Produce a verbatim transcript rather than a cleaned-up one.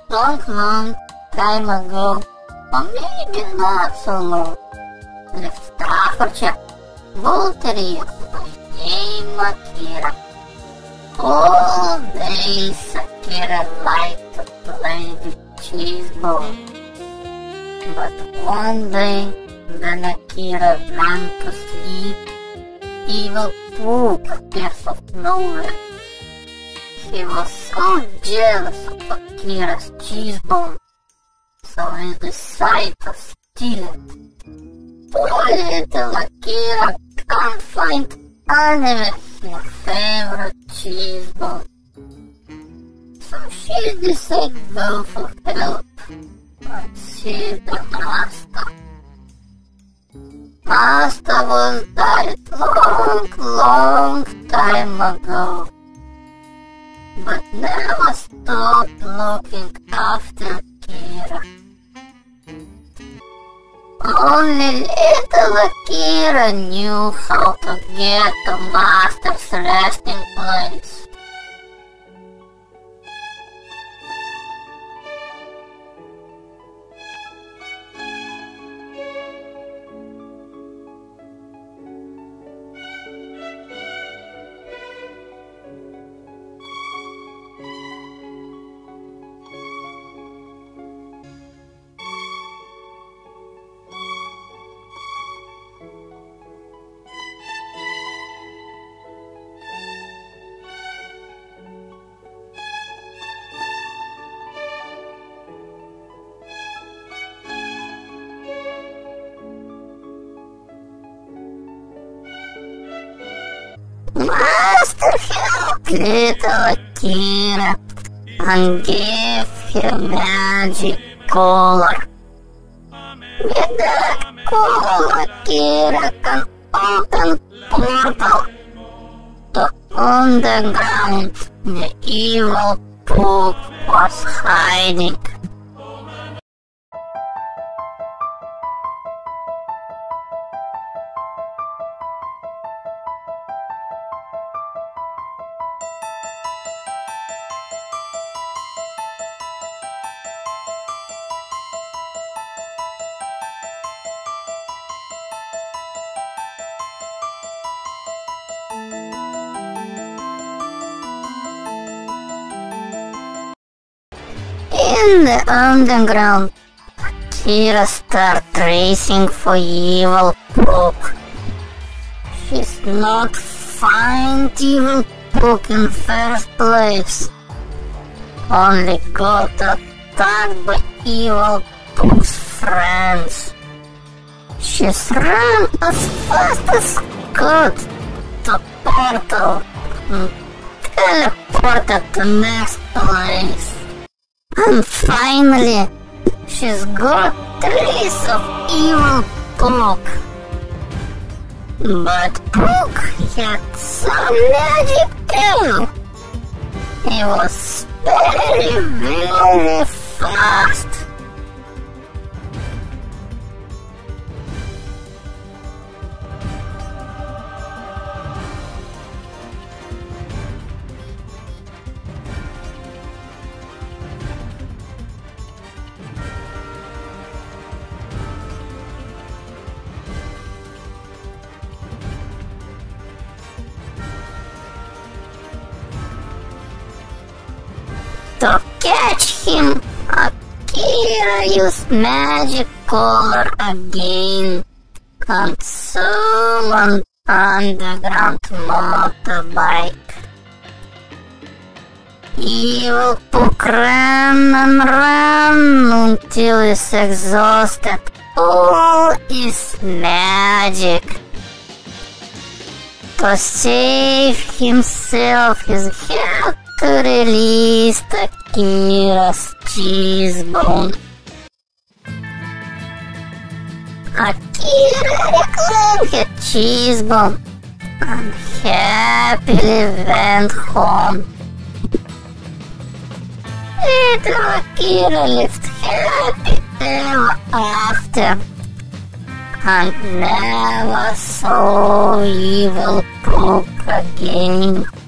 long, long time ago, or maybe not so long, lived Staffordshire, Voltaire by name Akira. All days Akira liked to play with Cheesebone. But one day, when Akira went to sleep, evil Pook appeared out of nowhere. He was so jealous of Akira's Cheesebone, so he decided to steal it. Poor little Akira can't find any of her favorite Cheesebone, so she decided to go for help and see the master. Master was died long, long time ago, but never stopped looking after Akira. Only little Akira knew how to get to Master's resting place. Master helped little Akira and gave him magic collar. With that collar, Akira can open portal to underground the evil Pook was hiding. In the underground, Akira starts racing for evil Pook. She's not find evil Pook in first place, only got attacked by evil Pook's friends. She's ran as fast as could to portal and teleported to next place. And finally, she's got trace of evil Pook. But Pook had some magic too. He was very, very fast. To catch him, Akira used magic collar again and stole an underground motorbike. Evil Pook ran and ran until he's exhausted all his magic. To save himself, he had to release Akira's Cheesebone. Akira reclaimed her Cheesebone and happily went home. Little Akira lived happy ever after and never saw evil Pook again.